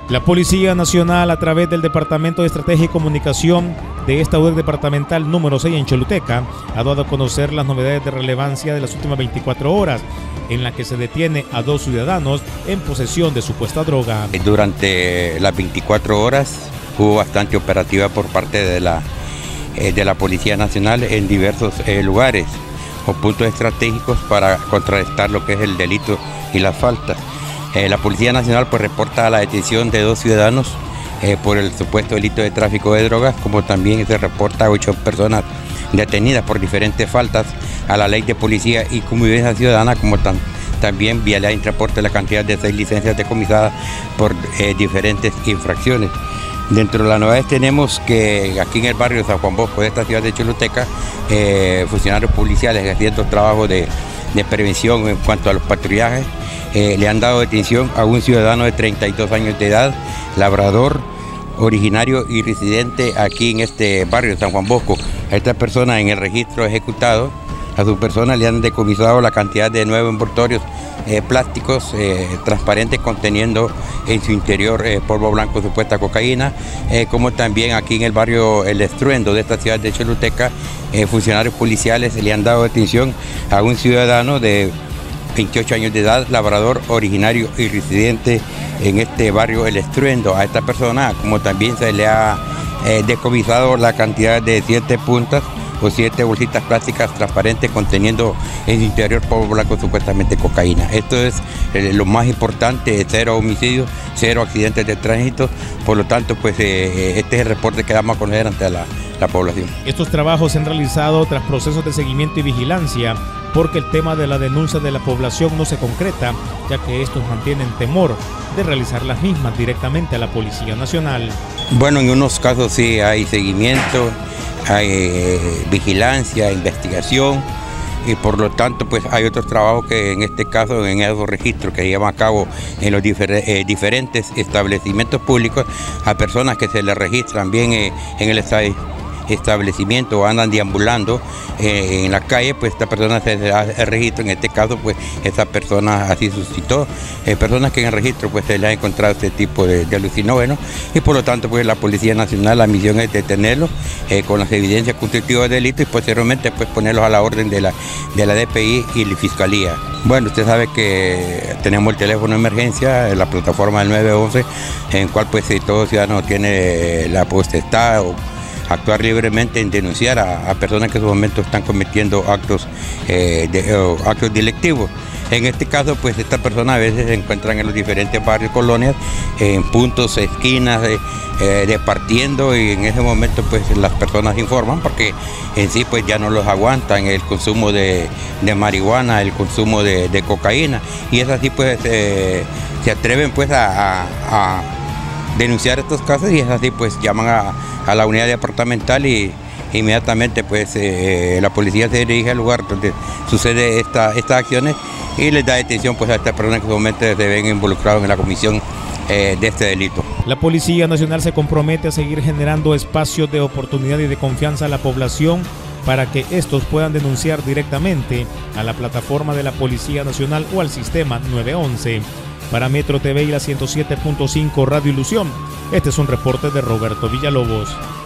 La Policía Nacional, a través del Departamento de Estrategia y Comunicación de esta UDEC departamental número 6 en Choluteca, ha dado a conocer las novedades de relevancia de las últimas 24 horas, en la que se detiene a 2 ciudadanos en posesión de supuesta droga. Durante las 24 horas hubo bastante operativa por parte de la Policía Nacional en diversos lugares o puntos estratégicos para contrarrestar lo que es el delito y las faltas. La Policía Nacional pues reporta la detención de 2 ciudadanos por el supuesto delito de tráfico de drogas, como también se reporta 8 personas detenidas por diferentes faltas a la ley de policía y convivencia ciudadana, como también vialidad y transporte, la cantidad de 6 licencias decomisadas por diferentes infracciones. Dentro de las novedades tenemos que aquí en el barrio de San Juan Bosco de esta ciudad de Choluteca, funcionarios policiales haciendo trabajo de prevención en cuanto a los patrullajes, le han dado detención a un ciudadano de 32 años de edad, labrador, originario y residente aquí en este barrio de San Juan Bosco. A esta persona en el registro ejecutado, a su persona le han decomisado la cantidad de 9 envoltorios plásticos transparentes conteniendo en su interior polvo blanco, supuesta cocaína, como también aquí en el barrio El Estruendo de esta ciudad de Choluteca, funcionarios policiales le han dado detención a un ciudadano de 28 años de edad, labrador, originario y residente en este barrio El Estruendo. A esta persona, como también se le ha decomisado la cantidad de 7 puntas o 7 bolsitas plásticas transparentes conteniendo en su interior polvo blanco, supuestamente cocaína. Esto es lo más importante: 0 homicidios, 0 accidentes de tránsito. Por lo tanto, pues este es el reporte que damos a conocer ante la población. Estos trabajos se han realizado tras procesos de seguimiento y vigilancia, porque el tema de la denuncia de la población no se concreta, ya que estos mantienen temor de realizar las mismas directamente a la Policía Nacional. Bueno, en unos casos sí hay seguimiento, hay vigilancia, investigación, y por lo tanto pues hay otros trabajos que en este caso, en esos registros que se llevan a cabo en los diferentes establecimientos públicos, a personas que se les registran bien en el establecimiento o andan deambulando en la calle, pues esta persona se hace el registro. En este caso pues esa persona así suscitó personas que en el registro pues se les ha encontrado este tipo de alucinógenos, y por lo tanto pues la Policía Nacional, la misión es detenerlos con las evidencias constitutivas de delito y posteriormente pues ponerlos a la orden de la DPI y la Fiscalía. Bueno, usted sabe que tenemos el teléfono de emergencia, la plataforma del 911, en cual pues todo ciudadano tiene la potestad o actuar libremente en denunciar a personas que en su momento están cometiendo actos delictivos. En este caso, pues estas personas a veces se encuentran en los diferentes barrios, colonias, en puntos, esquinas, departiendo, y en ese momento pues las personas informan porque en sí pues ya no los aguantan el consumo de marihuana, el consumo de cocaína, y es así pues se atreven pues a denunciar estos casos, y es así pues llaman a la unidad departamental y inmediatamente pues la policía se dirige al lugar donde sucede estas acciones y les da detención pues a estas personas que en su momento se ven involucrados en la comisión de este delito. La Policía Nacional se compromete a seguir generando espacios de oportunidad y de confianza a la población para que estos puedan denunciar directamente a la plataforma de la Policía Nacional o al sistema 911. Para Metro TV y la 107.5 Radio Ilusión, este es un reporte de Roberto Villalobos.